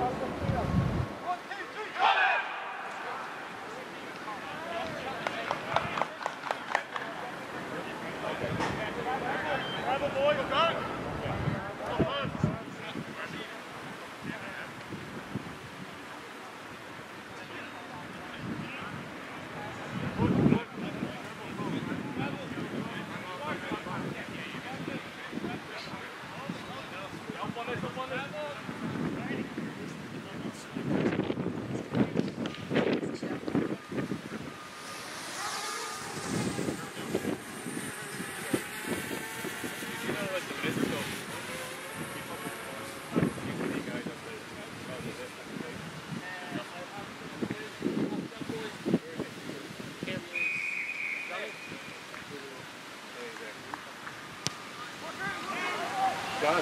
John,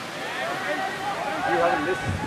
you haven't missed.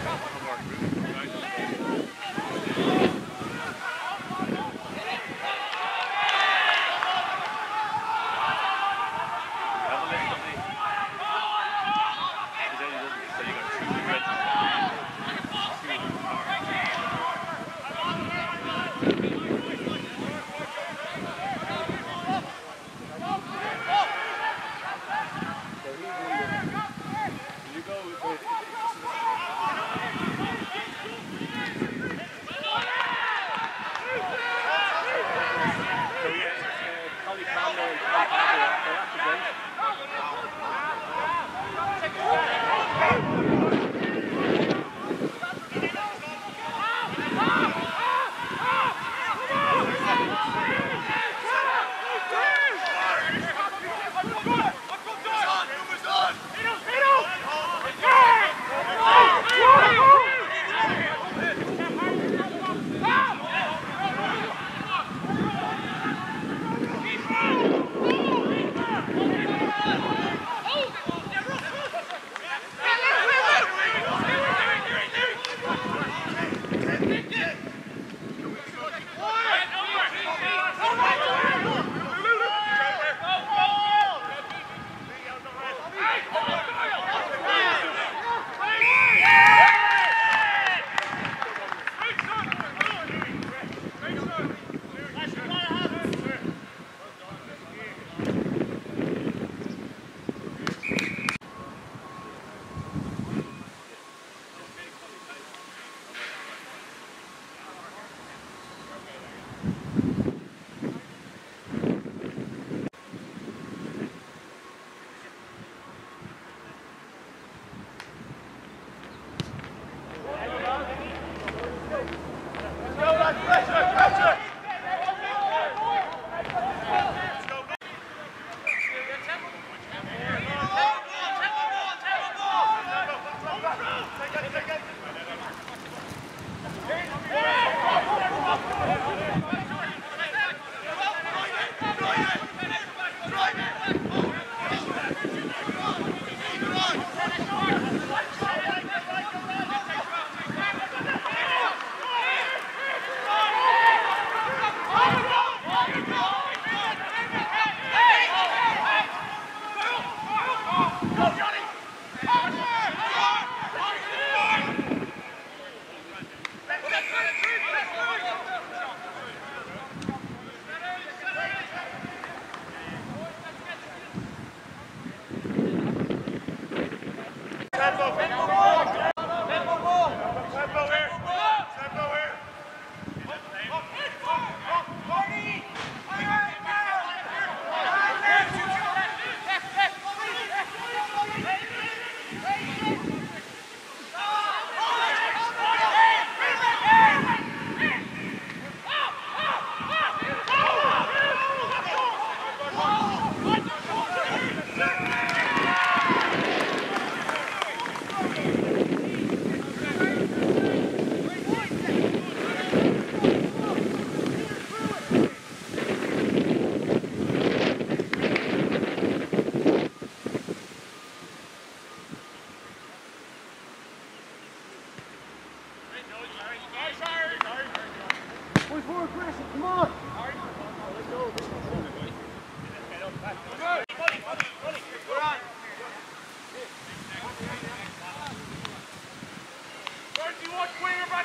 Winger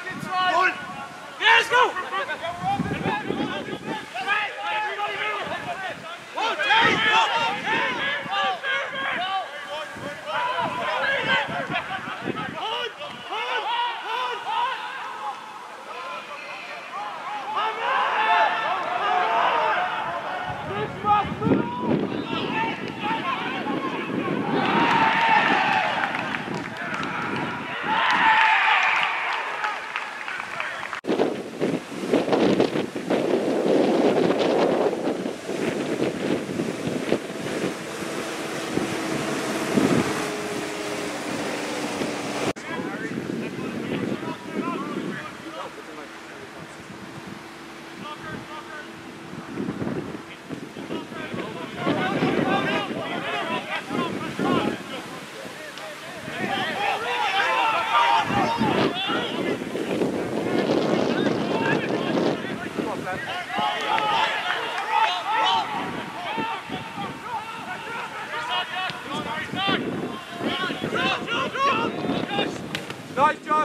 Nice, Josh.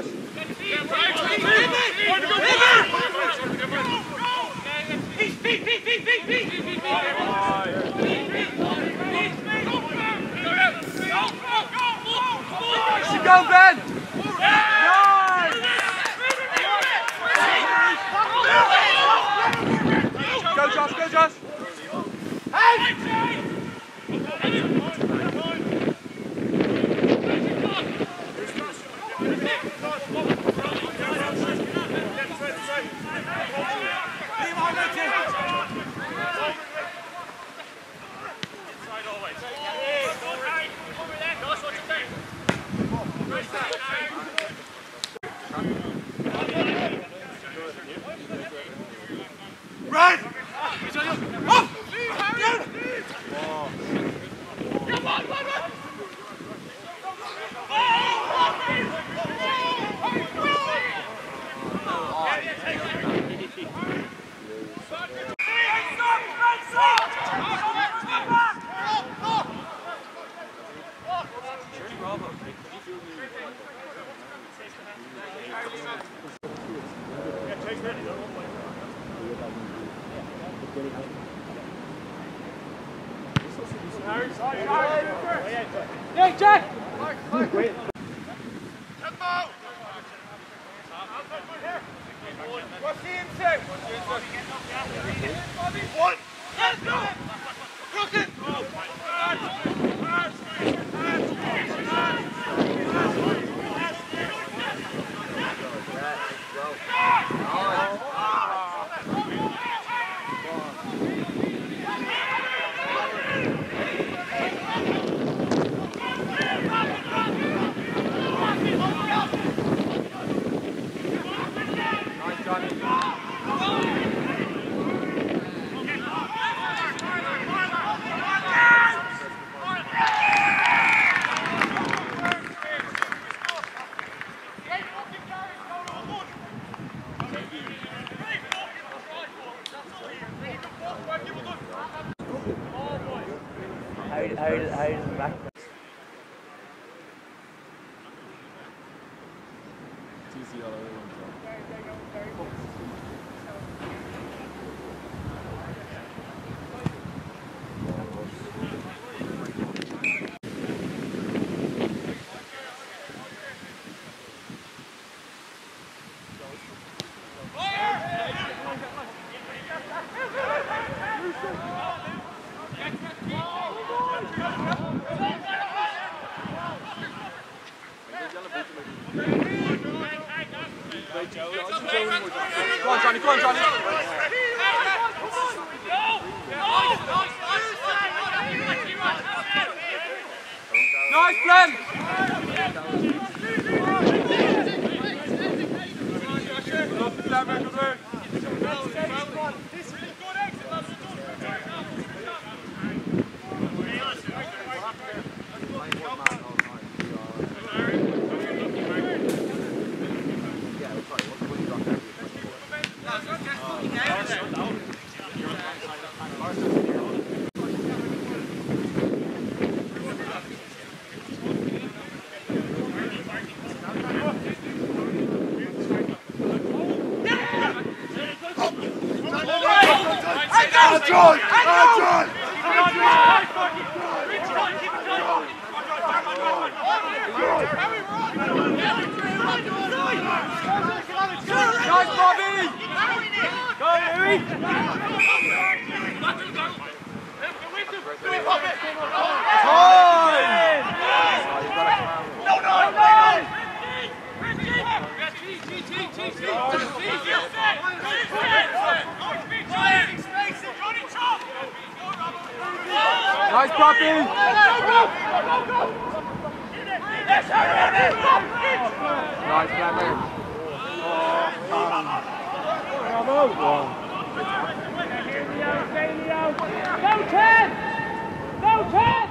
Keep going, Ben. Nice. Go, Josh. Go, Josh. Right! Hey, Jack! Wait. What's the inside? One! Let's go! Crooked! How does the back? It's easy all over. Go on, Johnny, go on, Johnny. Nice, Glenn. John! Nice, Bobby! Go, Louis! Nice, Bobby! Nice, Bobby! Go, Ted! Go, Ted!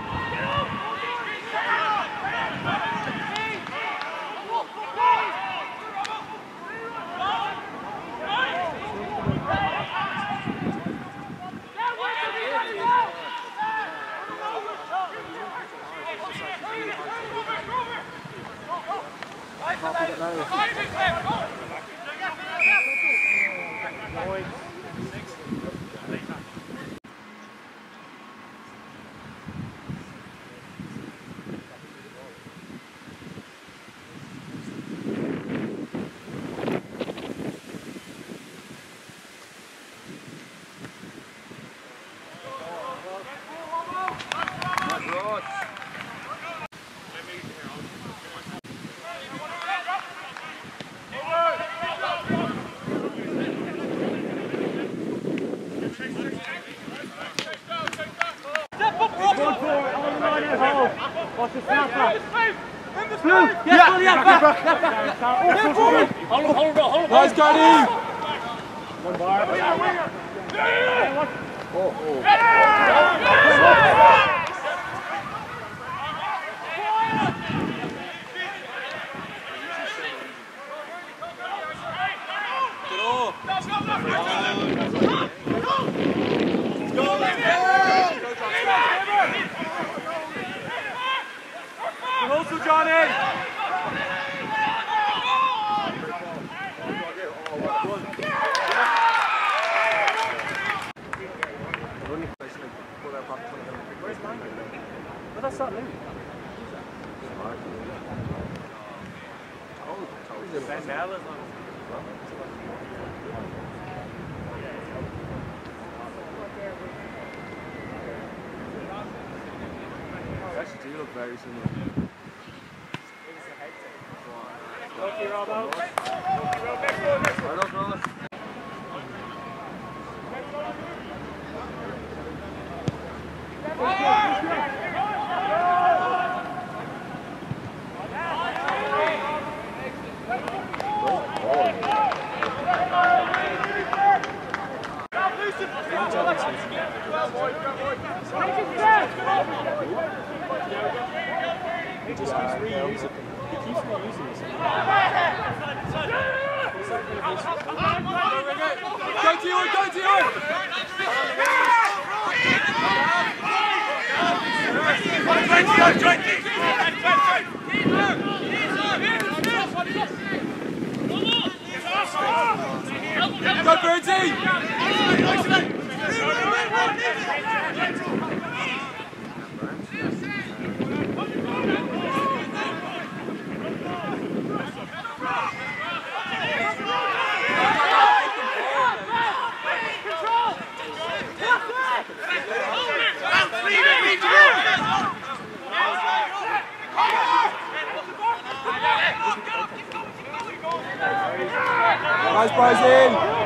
Watch the snapper. Nice, Cody! One bar. Also, Johnny! But that's not Louis. Ben Bell is on. They actually do look very similar. Lucky Robbo. Right up, brother. He just keeps reusing. He keeps reusing this. Go to you, go to you! Go, Bertie! Nice, Bryson!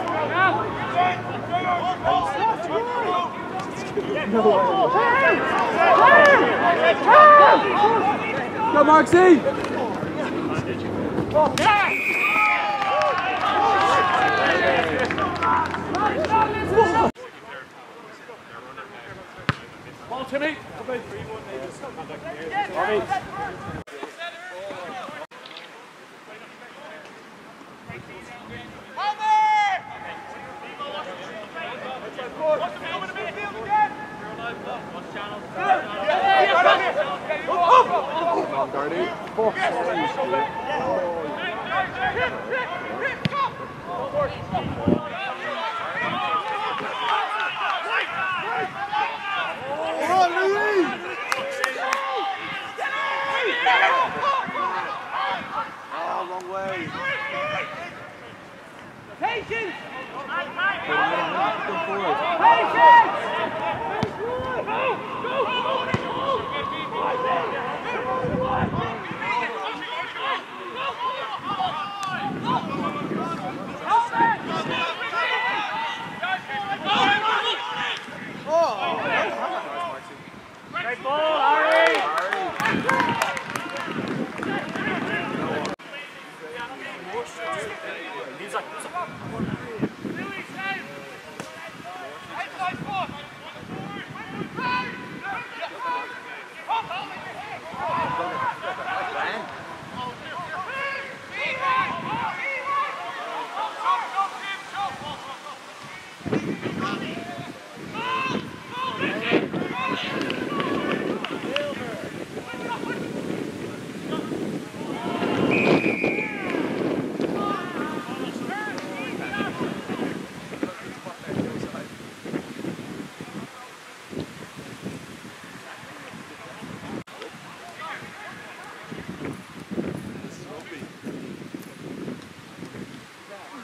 Go, Marksy! Ball, Timmy! Wrong way. Patience! Go forward. Great ball, Harry!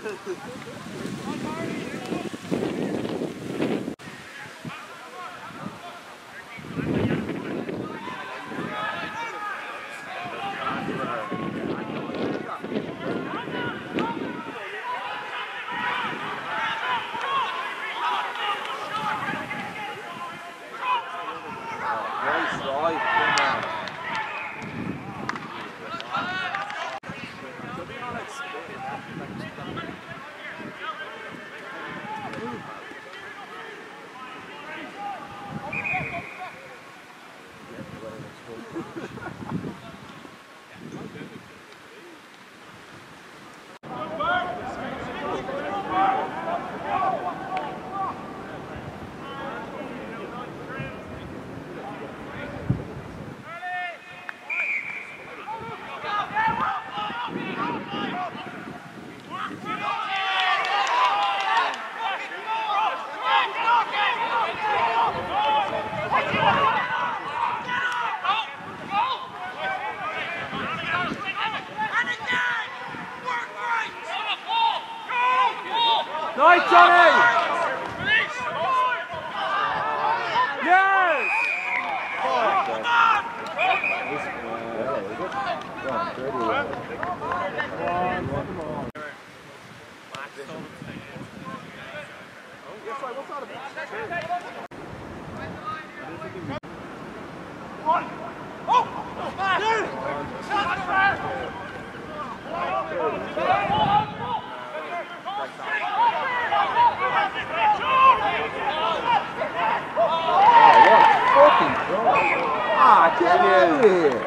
Nice, Johnny! Yes! Ah, get out of here!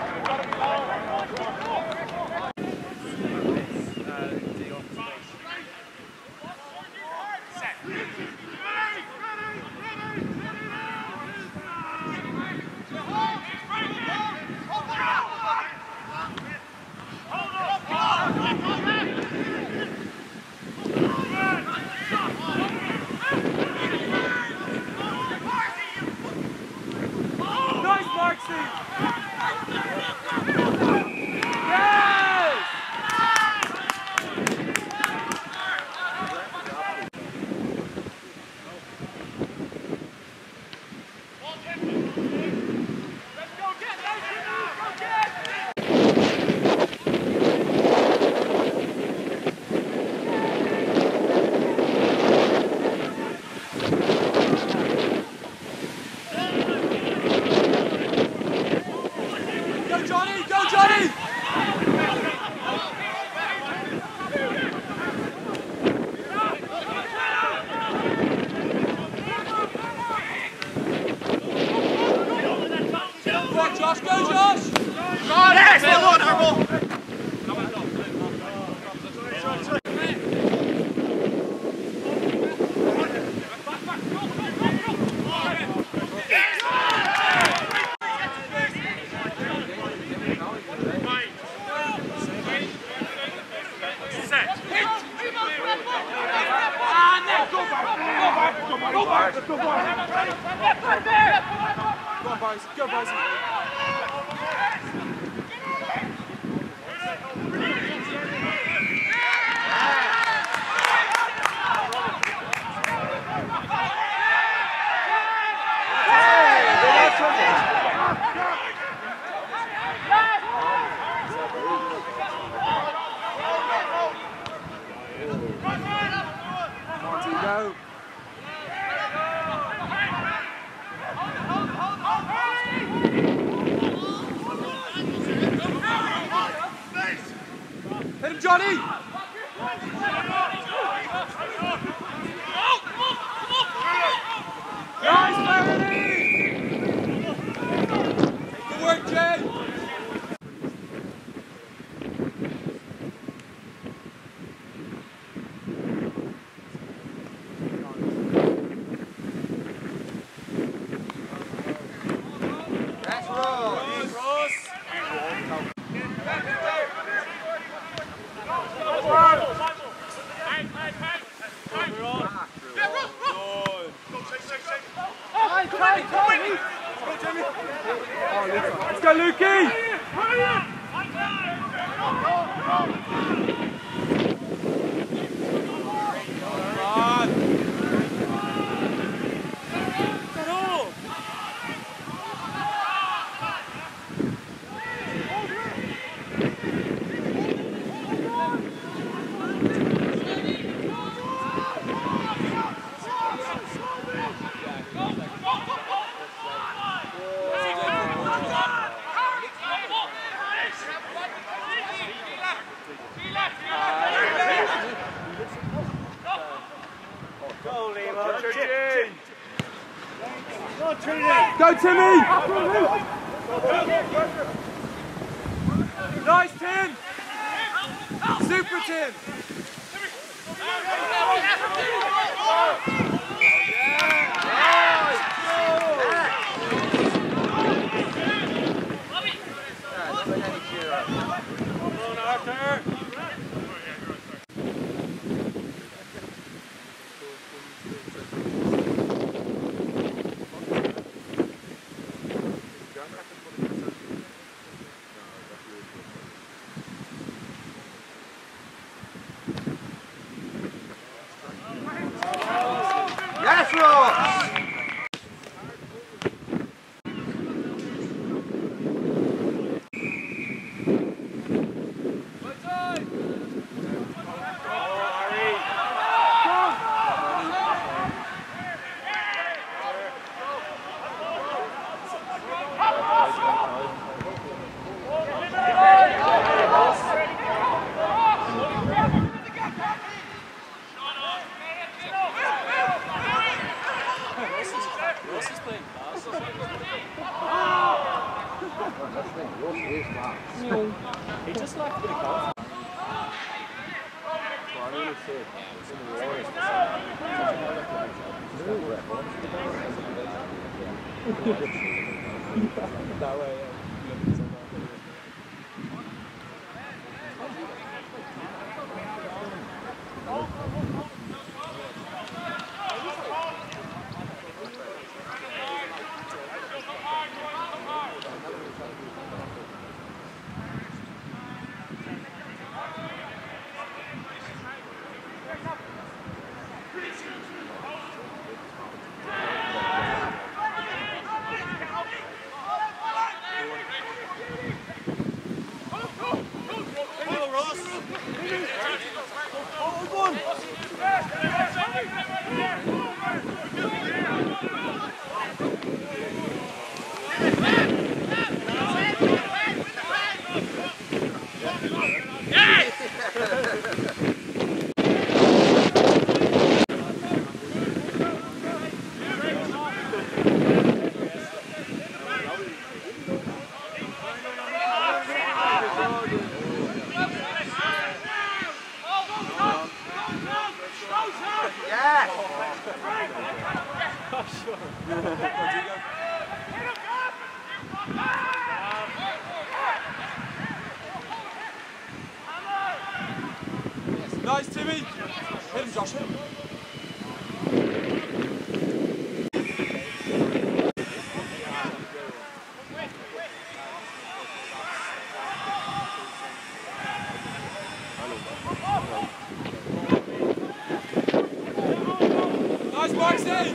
Hit him, Johnny! Nice, Trinity! Good work, Jay! Let's go, Lukey! Go, Timmy! Nice, Tim! Super, Tim! Yes, Ross! He just left a bit of confidence. That way, Nice, Timmy! Hit him, Josh, hit him. Nice, Maxie!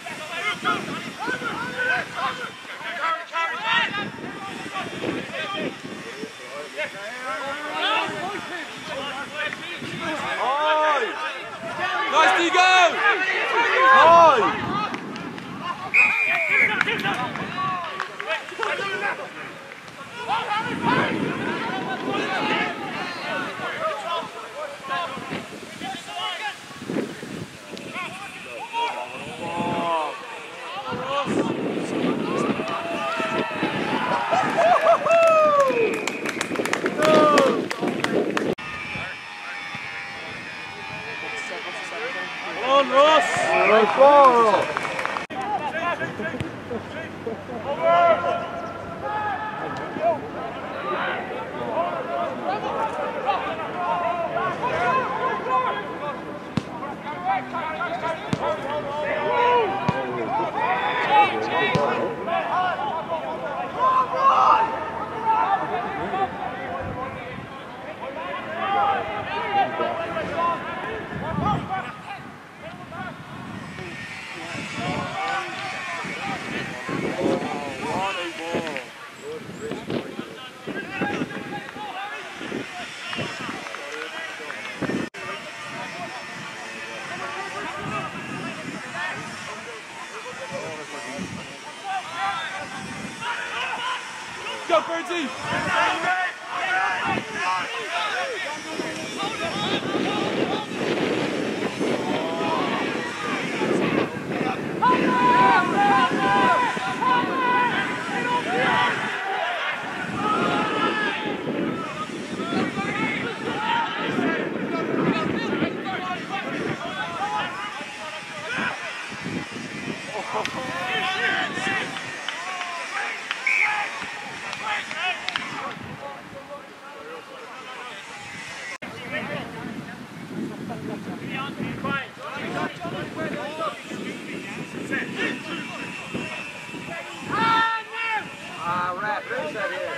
Nice, Diego! High! on, Ross! Nice ball! Go, Bertie! Rap, who's that here?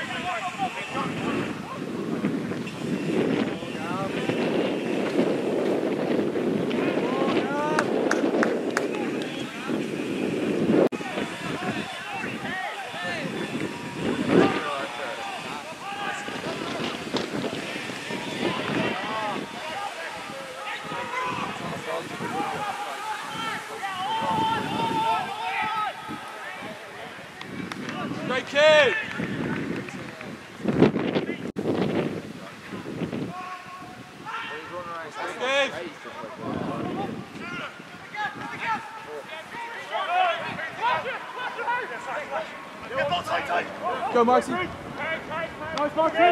Great kid! Go, Maxie. Nice, Maxie.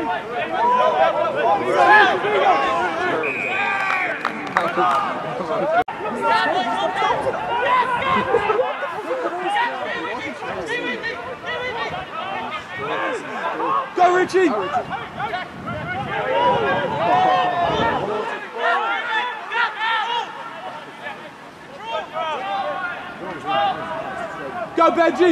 Go, Richie. Go, Benji.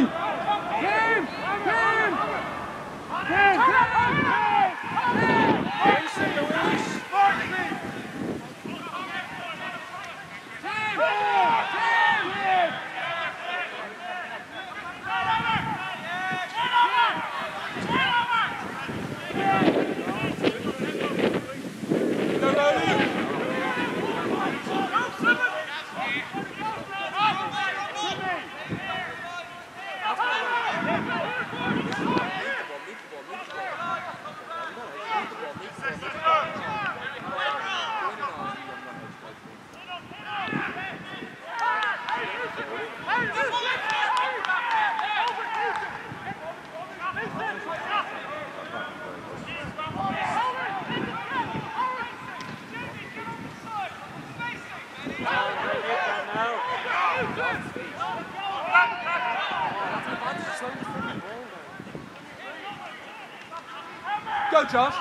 Go, Josh.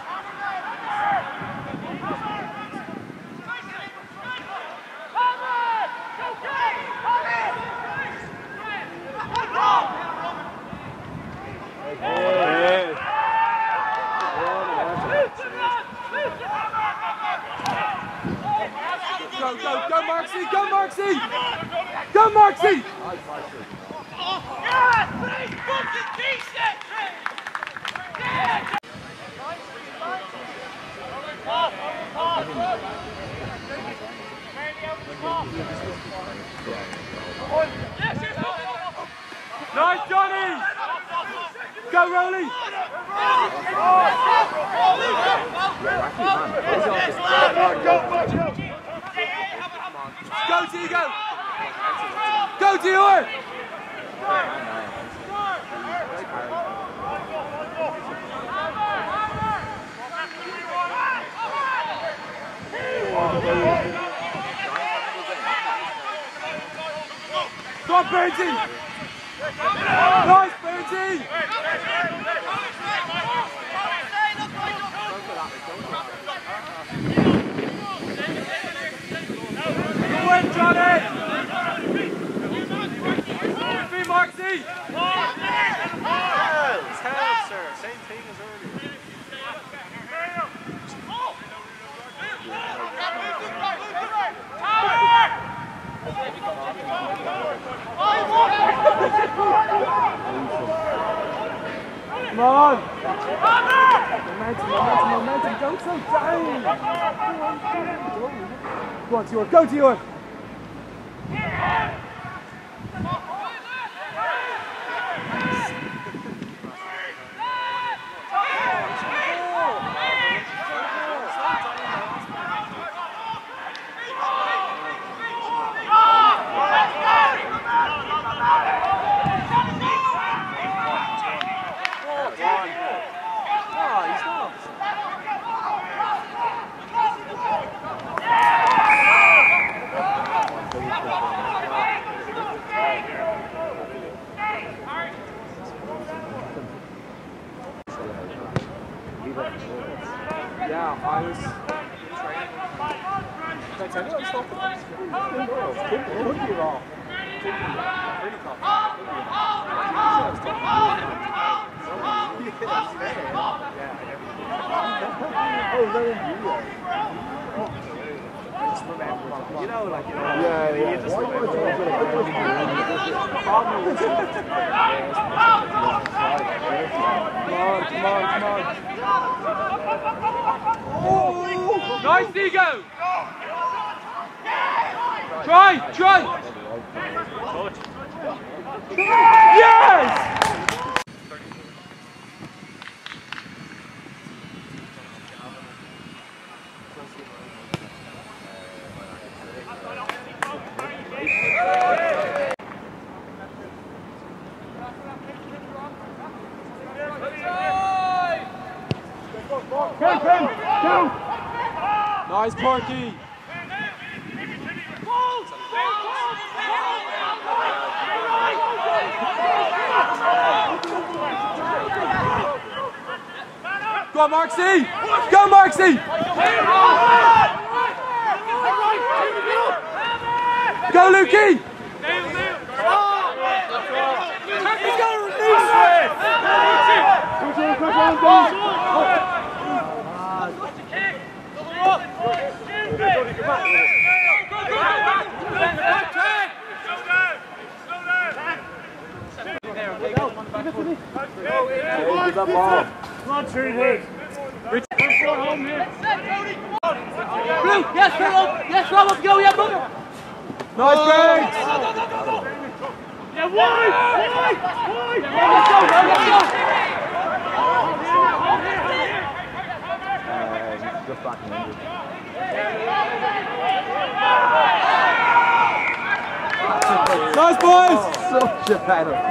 Go, Marksy! Go, Marksy! Go, Marksy! Nice, Johnny! Go, Rolly! Go, Diego! Go, Dior! Go on, Bertie! Nice, Bertie! Go in, Johnny! Be Marksy! It's held, sir. Same thing as earlier. Come on! Momentum, don't slow down! Go on, Dior, go, Dior! You know, like, you know, Yeah. just Come on. Oh, nice ego. Try. Yes! Go! Nice, Corky. Go on, Marksy! Go, Marksy! Go, Lukey! He's got to release Come on, Trinity. Yes, Rob, go, yeah, brother. Nice break! Yeah, wide! Let's go! Just back in England. Nice, boys! Such a battle.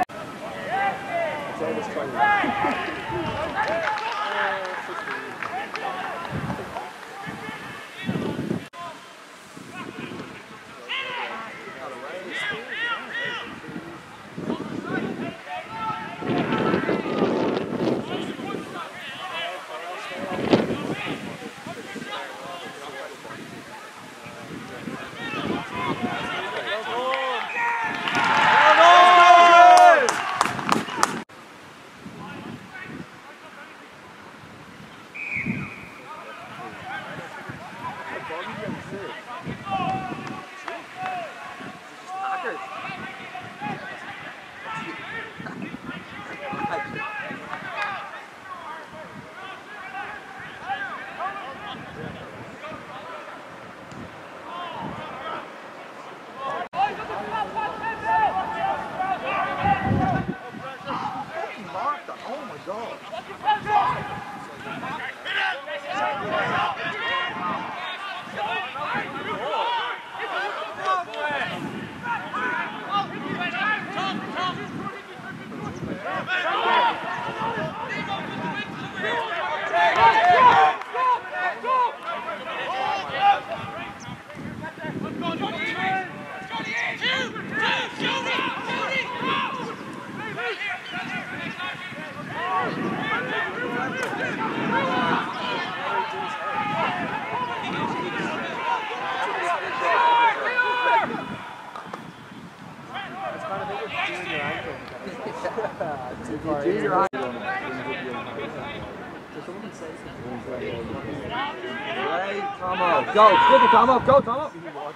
Go, stick it, Tomo, go, Tomo.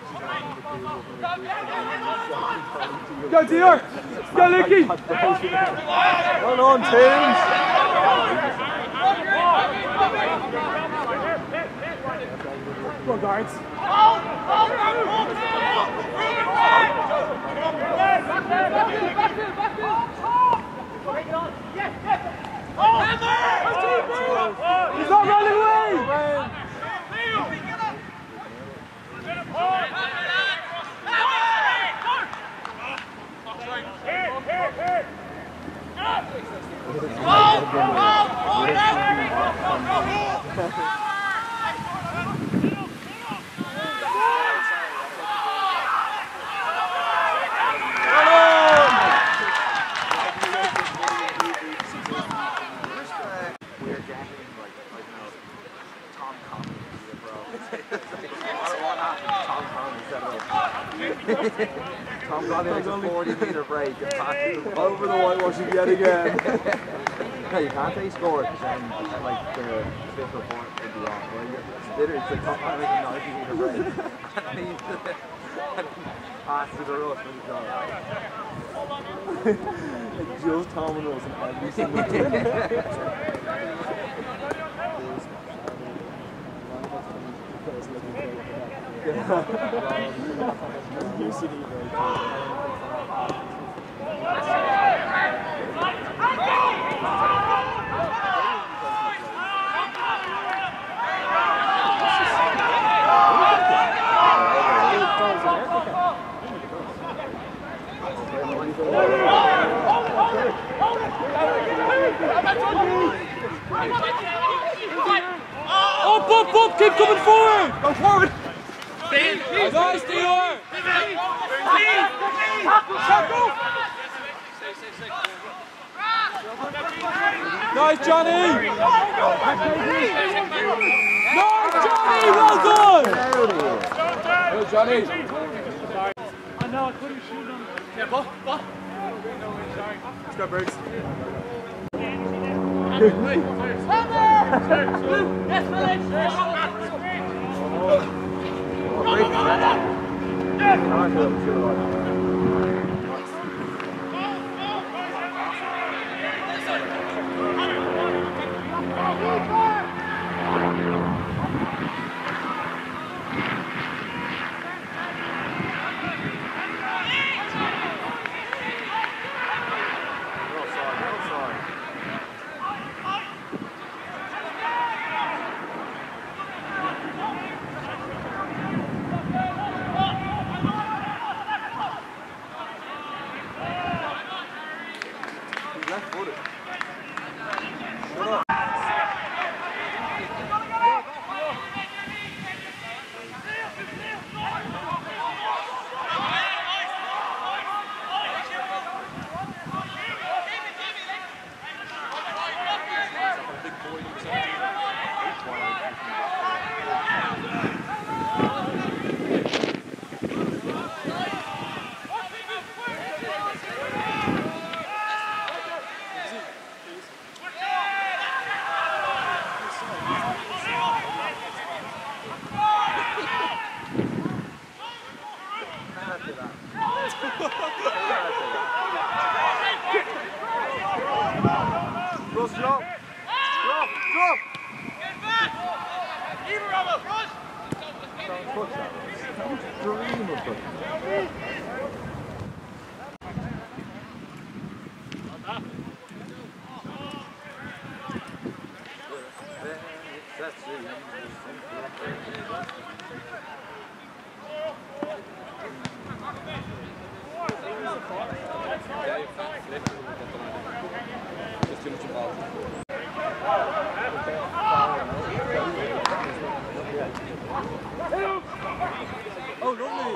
Go, Dior! Go, Lukey! Well on, teams. Go, guards! He's not running away! Tom Tom got in like a 40-metre break and packed Over the whitewashing yet again. No, you can't say he scored because then like the fifth report would be off. Well, literally, it's like Tom got like a 90-metre break and he passed to the rush when he got Like just Tom and Ross in every single team. UCD very Up, keep coming forward! Go forward! Nice, Dior! Nice, Johnny! Nice, Johnny! Well done! Go, Johnny! I know, I couldn't shoot him. Yeah, ball. Let's go, Briggs. Yes, Village! Drop! Get back! Even Robert, rush! Dream of it. There's too much involved. Oh, lovely!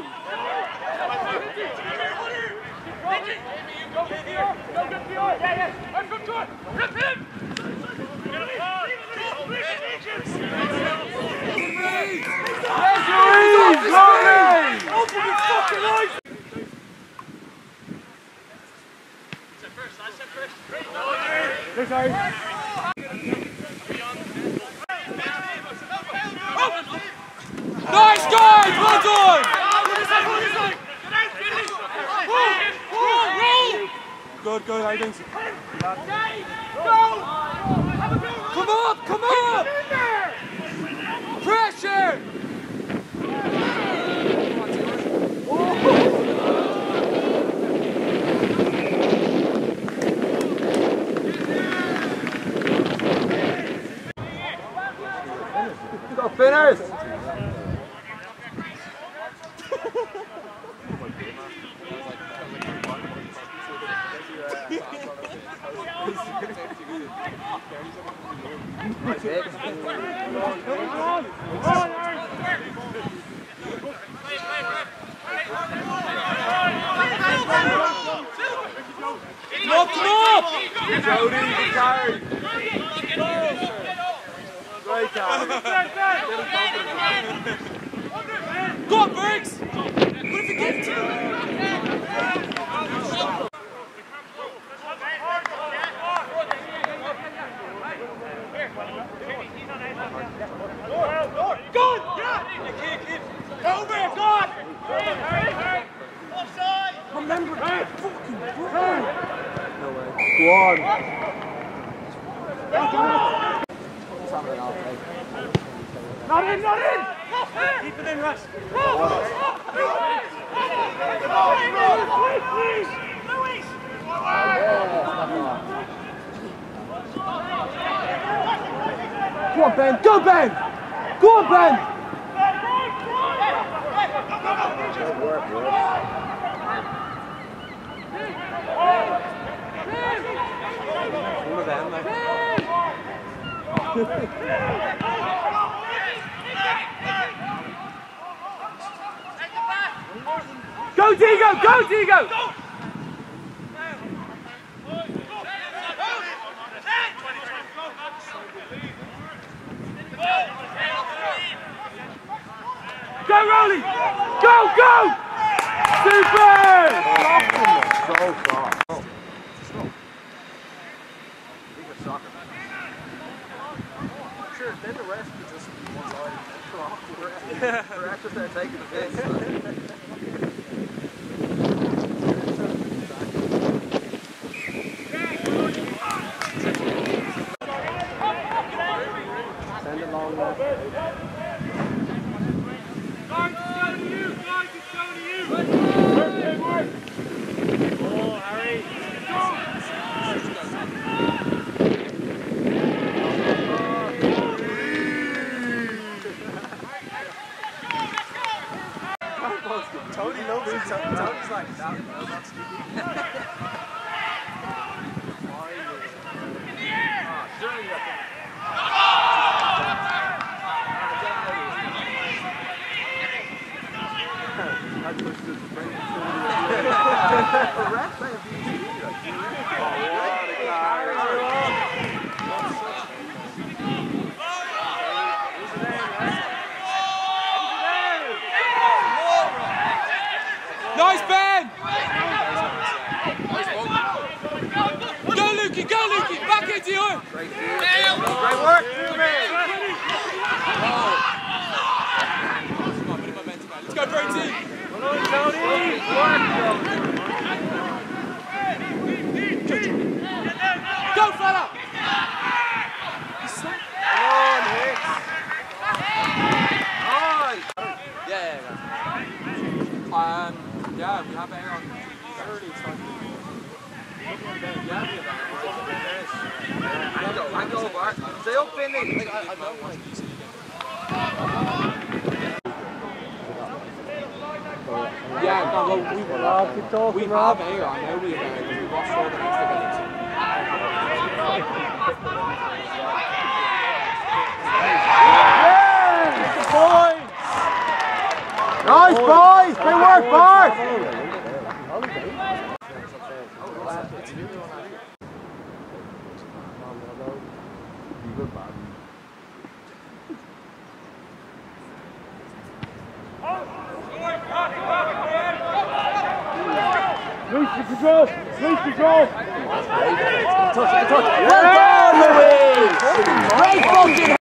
Nice guys, well done! Good, how you doing? Come up! Pressure! Go Finners! Come up! Jody, the carry! Great carry. Go on, Bergs! What if you give it to them? Go on! Yeah! Over it, go on! Offside! Remember that fucking ball! No way. Go on. Not in, not in! Keep it in, Russ. Go on, Ben. Go, Ben. Go on, Ben. Good work, bro. One of them, like. Go, Diego. Go, Diego. Go, Rowley! Go, go! Super! So soft. Oh. These are soccer. Sure, then the rest could just be one line. The rest just start taking the piss. Send it long enough. Guys, it's going to you! Guys, it's going to you! Work! Oh, Harry! Tony knows it. Tony's like, that. Surely you Nice, Ben! Go, Lukey! Go, Lukey! Back into you! Great work, man. Let's go, Brody! Go, fella! Yeah, we have air on 30, it's like... I go, Bart. Stay up, Finley. I don't want UCD. Yeah, no, well, we have air on, now we have air, because we watched all the Leinster games. Nice, boys. Good work, Bart. Release the control. Release control. Touch. Well done, Louise. Great fucking